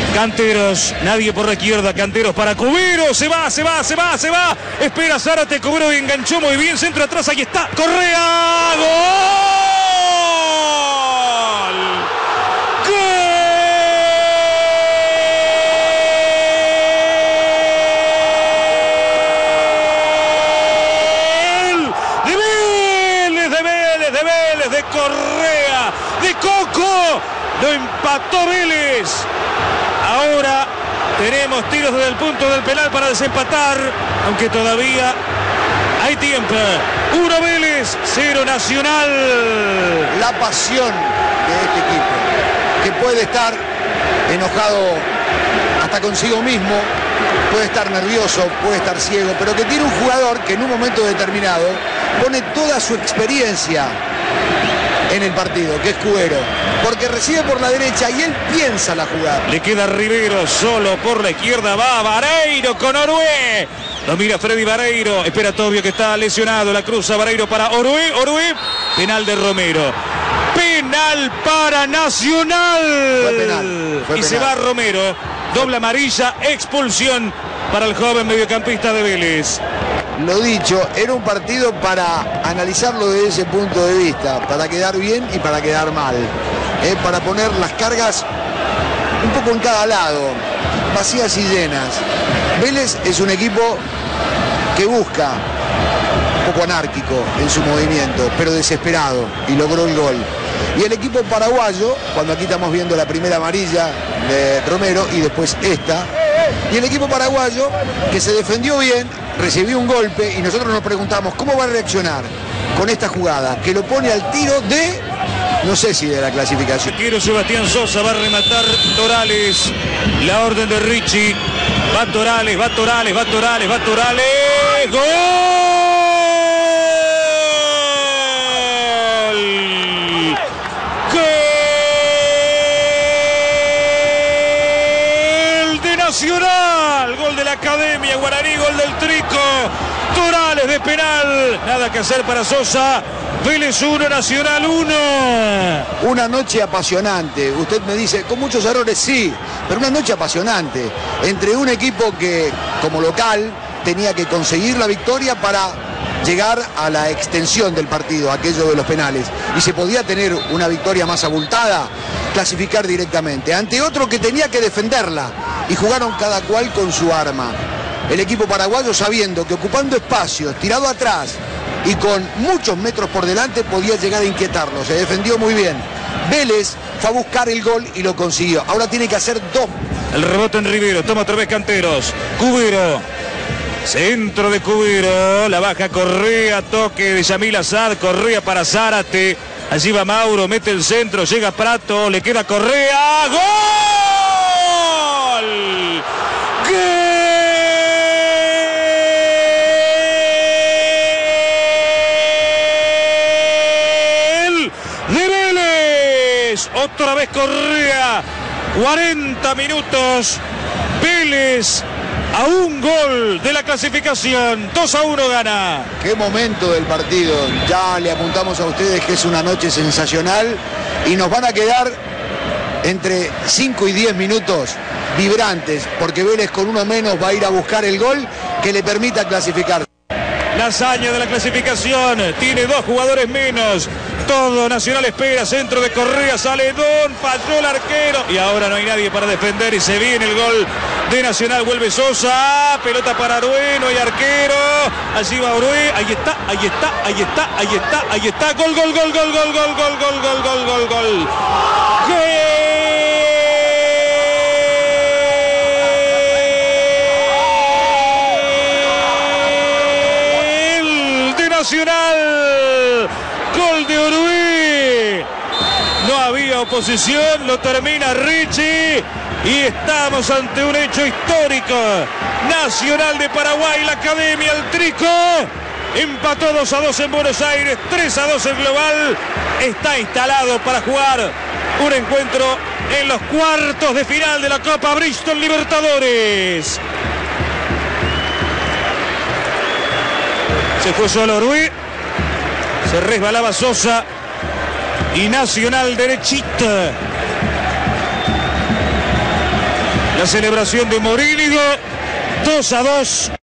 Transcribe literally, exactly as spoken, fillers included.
Canteros, nadie por la izquierda, Canteros para Cubero, se va, se va, se va, se va, espera Zárate, Cubero enganchó muy bien, centro atrás, ahí está, Correa, ¡gol! ¡Gol! De Vélez, de Vélez, de Vélez, de Correa, de Coco, lo empató Vélez. Ahora tenemos tiros desde el punto del penal para desempatar, aunque todavía hay tiempo. uno Vélez, cero Nacional. La pasión de este equipo, que puede estar enojado hasta consigo mismo, puede estar nervioso, puede estar ciego, pero que tiene un jugador que en un momento determinado pone toda su experiencia en el partido, que es Cubero, porque recibe por la derecha y él piensa la jugada. Le queda Rivero solo por la izquierda, va Vareiro con Orué. Lo mira Freddy Vareiro, espera Tobio que está lesionado, la cruza Vareiro para Orué, Orué, penal de Romero. Penal para Nacional. Fue penal, fue y penal. Se va Romero, doble amarilla, expulsión para el joven mediocampista de Vélez. Lo dicho, era un partido para analizarlo desde ese punto de vista, para quedar bien y para quedar mal, eh, para poner las cargas un poco en cada lado, vacías y llenas. Vélez es un equipo que busca, un poco anárquico en su movimiento, pero desesperado, y logró el gol. Y el equipo paraguayo, cuando aquí estamos viendo la primera amarilla de Romero y después esta, y el equipo paraguayo que se defendió bien, recibió un golpe y nosotros nos preguntamos cómo va a reaccionar con esta jugada, que lo pone al tiro de, no sé si de la clasificación. Quiero Sebastián Sosa, va a rematar Torales, la orden de Richie, va Torales, va Torales, va Torales, va Torales, ¡gol! ¡Gol de Nacional! Gol de la Academia Guaraní, gol del Trico, Torales de penal, nada que hacer para Sosa. Vélez uno, Nacional uno. Una noche apasionante, usted me dice, con muchos errores sí, pero una noche apasionante, entre un equipo que como local tenía que conseguir la victoria para llegar a la extensión del partido, aquello de los penales, y se podía tener una victoria más abultada, clasificar directamente, ante otro que tenía que defenderla, y jugaron cada cual con su arma. El equipo paraguayo, sabiendo que ocupando espacios, tirado atrás y con muchos metros por delante, podía llegar a inquietarlo, se defendió muy bien. Vélez fue a buscar el gol y lo consiguió, ahora tiene que hacer dos. El rebote en Rivero, toma otra vez Canteros, Cubero, centro de Cubero, la baja Correa, toque de Yamil Asad, Correa para Zárate, allí va Mauro, mete el centro, llega Prato, le queda Correa, ¡gol! Otra vez Correa, cuarenta minutos, Vélez a un gol de la clasificación, dos a uno gana. Qué momento del partido, ya le apuntamos a ustedes que es una noche sensacional y nos van a quedar entre cinco y diez minutos vibrantes, porque Vélez con uno menos va a ir a buscar el gol que le permita clasificar. La hazaña de la clasificación, tiene dos jugadores menos. Todo Nacional espera, centro de Correa, sale Don, falló el arquero y ahora no hay nadie para defender y se viene el gol de Nacional, vuelve Sosa, pelota para Orué, no hay arquero, allí va Orué, ahí está, ahí está, ahí está, ahí está, ahí está, gol, gol, gol, gol, gol, gol, gol, gol, gol, gol, gol, gol. ¡Gol de Nacional! Gol de Orué. No había oposición, lo termina Richie y estamos ante un hecho histórico. Nacional de Paraguay, la Academia, el Trico, empató dos a dos en Buenos Aires, tres a dos en global. Está instalado para jugar un encuentro en los cuartos de final de la Copa Bristol Libertadores. Se fue solo Orué. Se resbalaba Sosa y Nacional derechita. La celebración de Morínigo, dos a dos.